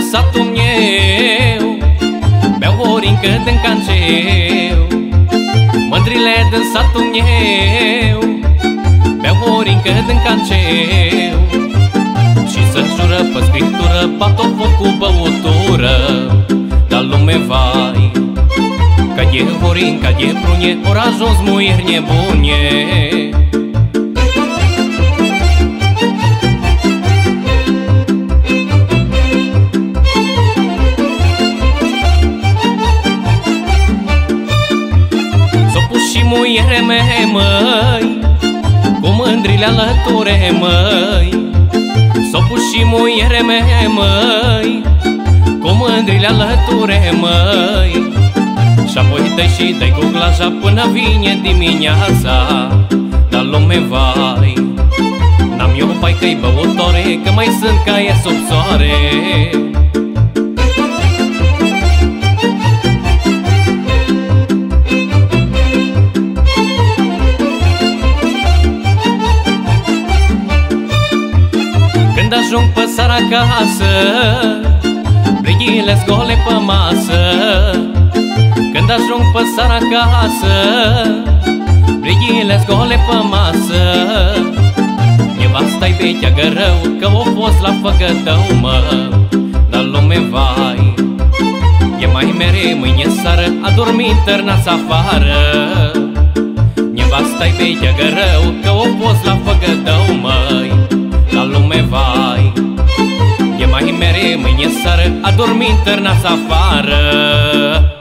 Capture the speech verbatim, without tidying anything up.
satul meu, beau orincă din canceu. Mândrile din satul meu, beau orincă din canceu. Și să jură pe scriptură, bat-o foc cu băutură. Dar lume vai, că e horin, că e prunye, ori ajuns muieri nebune. S-o pus și muiere mea, măi, cu mândrile alăture, măi. S-o pus și muiere mea, măi, cu mândrile alăture, măi. Și-apoi dă-i și dă-i cu glaja până vine dimineața. Dar lume vai, n-am eu pai că-i băutore, că mai sunt caie sub soare. Când ajung pe seara acasă, brigile gole pe masă. Când ajung pe seara acasă, brigile gole pe masă. Nevasta-i beteagă rău, că o fost la făcătău, mă. Dar lume vai, e mai mere mâine seară, a dormit târnați afară. Nevasta-i beteagă rău, că o fost la făcătău, măi. Dar lume vai, e mai mere mâine seară, a dormit târnați afară.